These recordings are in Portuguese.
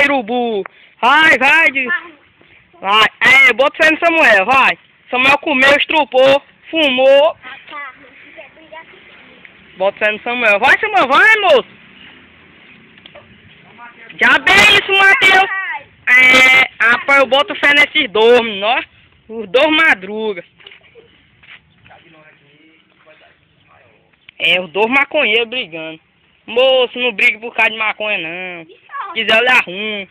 urubu. Vai, vai. Vai. É, bota fé no Samuel, vai. Samuel comeu, estrupou, fumou. Bota fé no Samuel. Vai, Samuel, vai, moço. Já bem isso, Matheus. É, rapaz, eu boto fé nesses dois, ó. Os dois madruga. É, os dois maconheiros brigando. Moço, não briga por causa de maconha, não. Se quiser, ele arruma.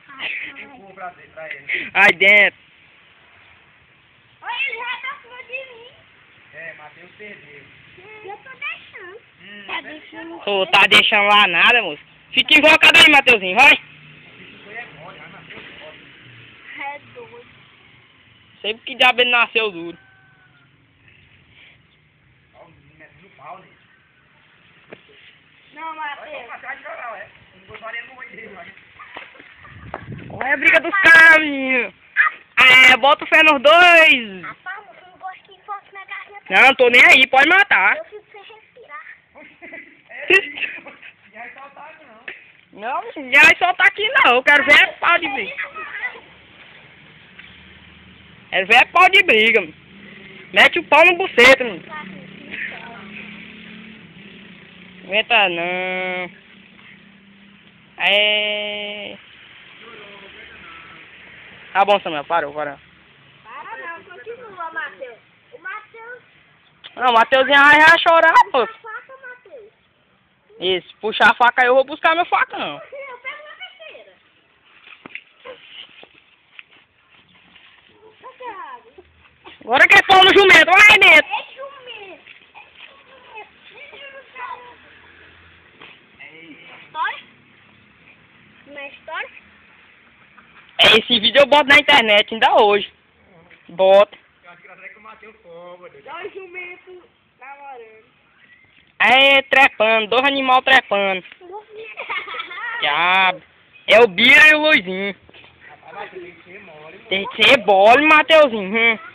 Aí dentro. Olha, ele já tá falando de mim. É, Matheus perdeu. Eu tô deixando. Tá deixando. Ô, tá deixando lá nada, moço. Fica invocado aí, Mateuzinho, vai. Isso foi mole, já nasceu mole. É doido. Sei que diabo ele nasceu duro. Ó, o menino é no pau, né? Não, Matheus. Vai passar de coral, é. Não vou fazer no olho dele, mas... Olha a briga dos caras, menino. É, bota fé nos dois. Rapaz, você não gosta que enfoque na garganta. Não, tô nem aí, pode matar. Eu fico sem respirar. Já vai soltar, não. Não, já vai soltar aqui não, eu quero ver pau de briga. Quero ver pau de briga, mano. Mete o pau no buceta, mano. Aguenta não. É... Tá bom, Samuel, parou. Para não, continua, Matheus. O Matheus... Não, o Mateuzinho vai chorar, moço. Faca, Matheus. Isso, puxar a faca aí eu vou buscar meu facão. Eu pego na besteira. Agora que é pau no jumento, vai dentro. É jumento. História? Uma história? Esse vídeo eu boto na internet ainda hoje. Bota. Eu acho que ela que o Matheus fogo, né? Dois jumentos namorando. É, trepando, dois animais trepando. Diabo. É o Bira e o Luizinho. Rapaz, vai ter que ser mole, mano. Tem que ser bole, Mateuzinho.